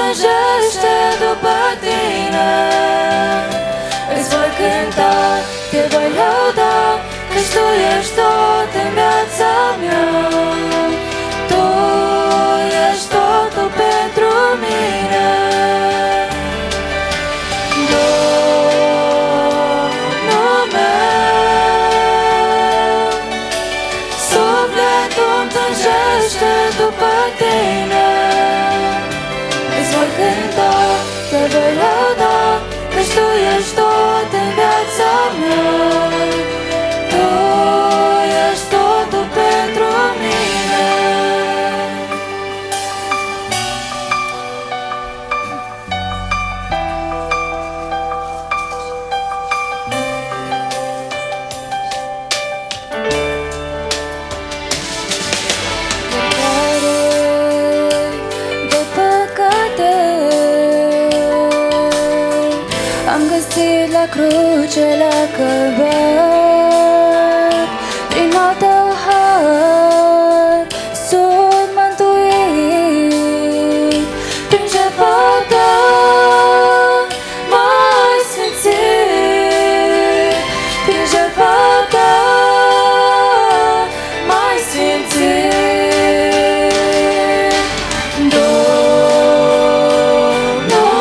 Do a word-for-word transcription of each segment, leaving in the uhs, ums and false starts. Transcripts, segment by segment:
tânjește după tine. Îți voi cânta, te voi lăuda, căci tu ești tot în viața mea. Tu ești totul pentru mine. Domnul meu, sufletul-mi tânjește după tine. Îți voi cânta, te voi lăuda, căci tu ești tot în viața mea. Tu ești totul pentru mine. De păcate am găsit la cruce, la Calvar. Prin al tău har sunt mântuit. Prin jertfa ta m-ai sfințit. Prin jertfa ta m-ai sfințit. Domnul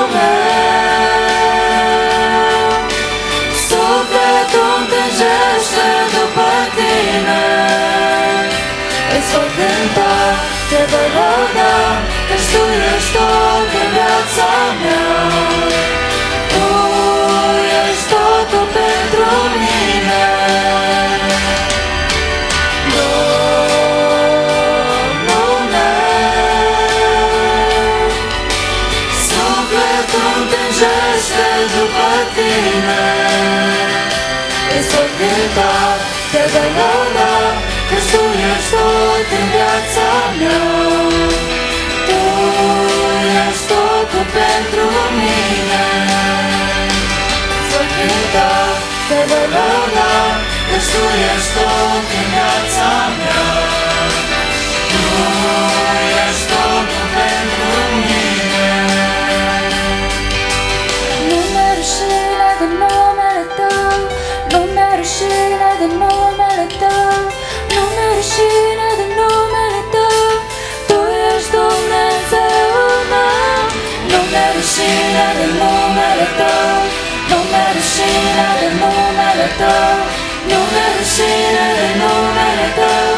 meu, sufletul-mi tânjește după tine. Îți voi cânta, te voi lăuda, căci tu ești tot în viața mea. Tu ești totul pentru mine. Domnul meu, sufletul-mi tânjește după tine. Îți voi cânta, te voi lăuda, căci tu ești tot în viața mea. Tu ești totul pentru mine. Îți voi cânta, te voi lăuda, căci tu ești tot în viața mea. Tu ești totul pentru mine. Nu mi-e rușine de numele tău, nu mi-e rușine de numele tău, nu mi-e rușine de numele tău. Tu ești Dumnezeul meu. Nu mi-e rușine de numele tău, nu mi-e rușine de numele tău, nu mi-e rușine de numele tău.